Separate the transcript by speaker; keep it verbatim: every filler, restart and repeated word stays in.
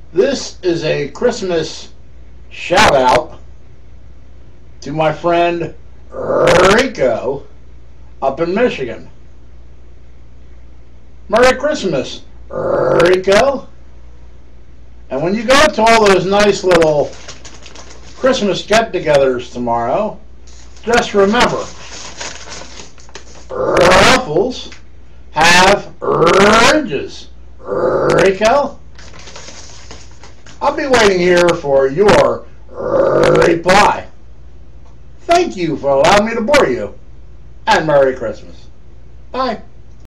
Speaker 1: This is a Christmas shout out to my friend Rrrrrrriko up in Michigan. Merry Christmas, Rrrrrrriko. And when you go to all those nice little Christmas get-togethers tomorrow, just remember, ruffles have ridges. Rrrrrrriko. I'll be waiting here for your reply. Thank you for allowing me to bore you. And Merry Christmas. Bye.